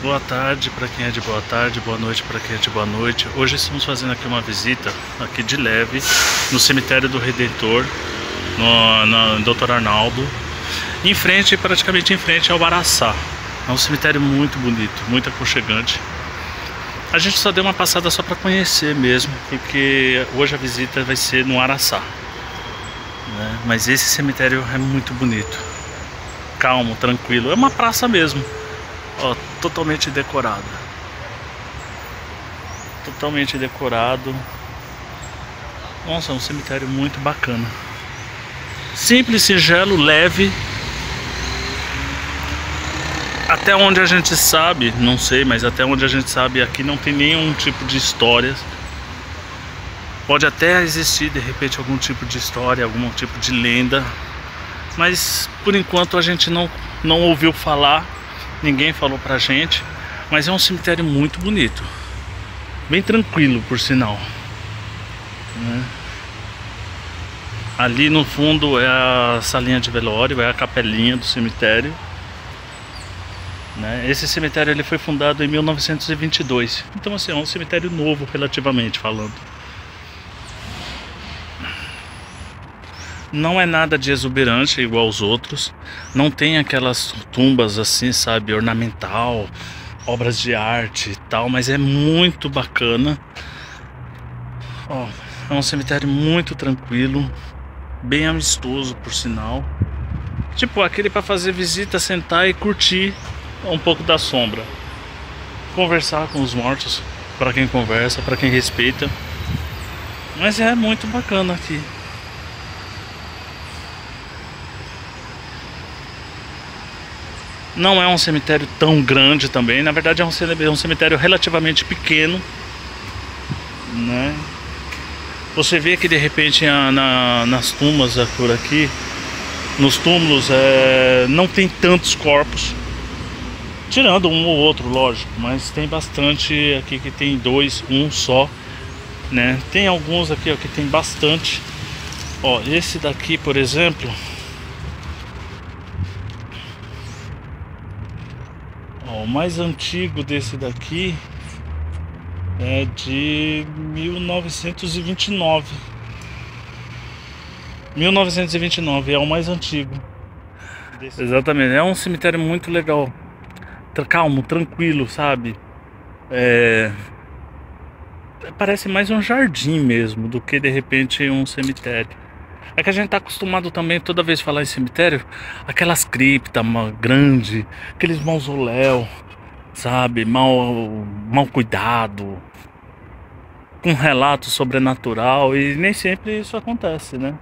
Boa tarde para quem é de boa tarde, boa noite para quem é de boa noite. Hoje estamos fazendo aqui uma visita, aqui de leve, no cemitério do Redentor, no Dr. Arnaldo, em frente, praticamente em frente ao Araçá. É um cemitério muito bonito, muito aconchegante. A gente só deu uma passada só para conhecer mesmo, porque hoje a visita vai ser no Araçá, né? Mas esse cemitério é muito bonito, calmo, tranquilo, é uma praça mesmo. Ó, totalmente decorado. Totalmente decorado. Nossa, é um cemitério muito bacana. Simples, singelo, leve. Até onde a gente sabe, não sei, mas até onde a gente sabe, aqui não tem nenhum tipo de histórias. Pode até existir, de repente, algum tipo de história, algum tipo de lenda. Mas, por enquanto, a gente não ouviu falar. Ninguém falou pra gente, mas é um cemitério muito bonito, bem tranquilo, por sinal, né? Ali no fundo é a salinha de velório, é a capelinha do cemitério, né? Esse cemitério ele foi fundado em 1922, então assim, é um cemitério novo relativamente falando. Não é nada de exuberante igual aos outros. Não tem aquelas tumbas assim, sabe, ornamental, obras de arte e tal, mas é muito bacana. Ó, é um cemitério muito tranquilo, bem amistoso por sinal. Tipo aquele para fazer visita, sentar e curtir um pouco da sombra. Conversar com os mortos, para quem conversa, para quem respeita. Mas é muito bacana aqui. Não é um cemitério tão grande também, na verdade é um cemitério relativamente pequeno, né? Você vê que de repente nas tumbas por aqui, nos túmulos não tem tantos corpos, tirando um ou outro, lógico, mas tem bastante aqui que tem dois, um só, né? Tem alguns aqui ó, que tem bastante. Ó, esse daqui, por exemplo, o mais antigo desse daqui é de 1929. 1929 é o mais antigo. Exatamente, é um cemitério muito legal. Calmo, tranquilo, sabe? Parece mais um jardim mesmo do que de repente um cemitério. É que a gente tá acostumado também, toda vez falar em cemitério, aquelas criptas grandes, aqueles mausoléus, sabe, mal cuidado, com relato sobrenatural, e nem sempre isso acontece, né?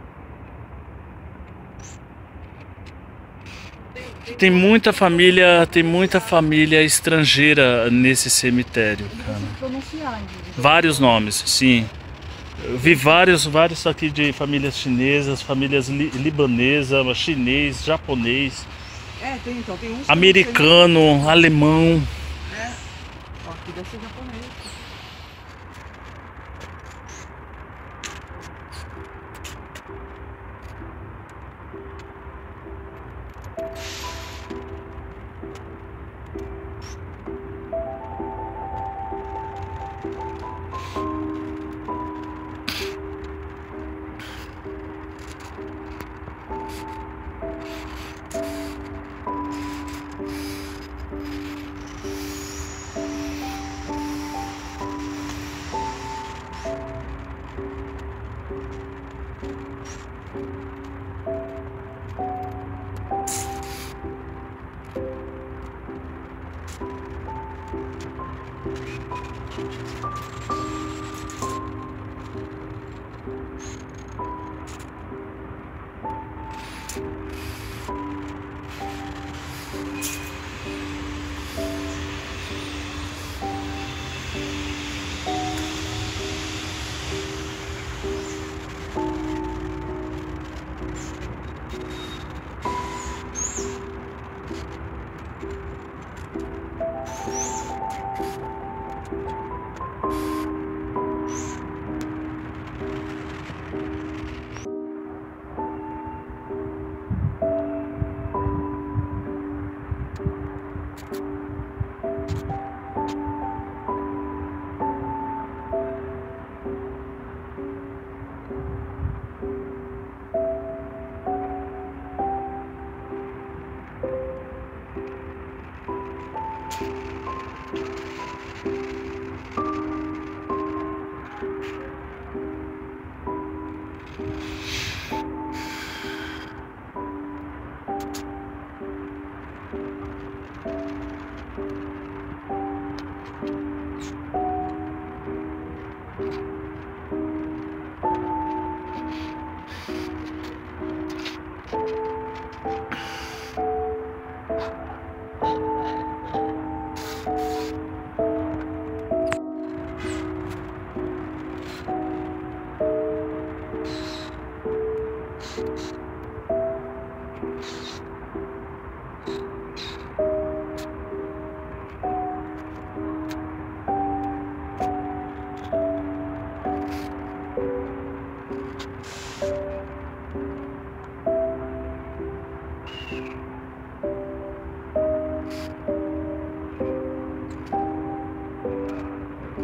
Tem muita família estrangeira nesse cemitério, cara. Vários nomes, sim. Eu vi vários aqui de famílias chinesas, famílias libanesas, chinês, japonês, então, tem uns americano, alemão. Aqui deve ser japonês.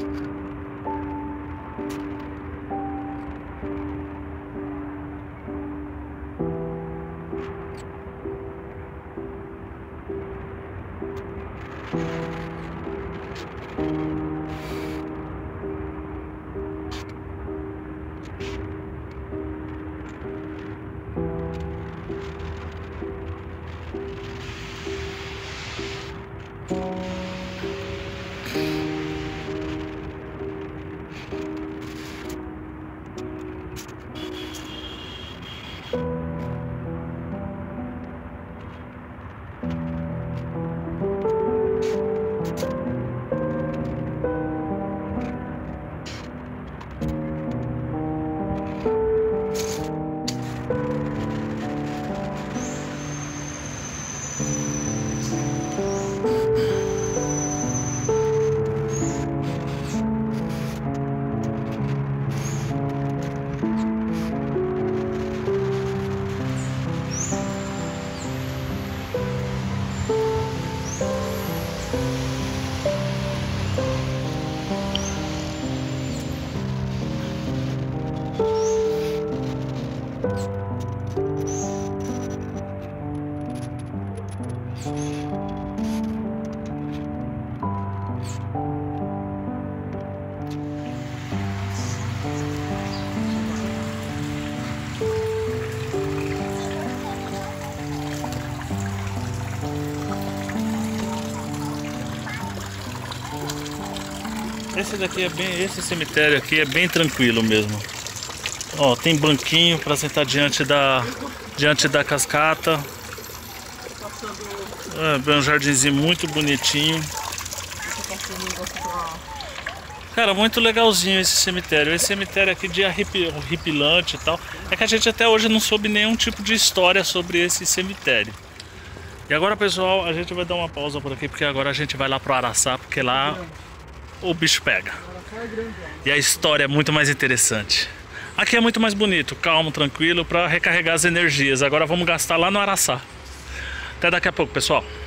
Esse cemitério aqui é bem tranquilo mesmo. Ó, tem banquinho para sentar diante da cascata. É um jardinzinho muito bonitinho. Cara, muito legalzinho esse cemitério. Esse cemitério aqui de horripilante e tal. É que a gente até hoje não soube nenhum tipo de história sobre esse cemitério. E agora, pessoal, a gente vai dar uma pausa por aqui, porque agora a gente vai lá pro Araçá, porque lá o bicho pega. E a história é muito mais interessante. Aqui é muito mais bonito, calmo, tranquilo, para recarregar as energias. Agora vamos gastar lá no Araçá. Até daqui a pouco, pessoal.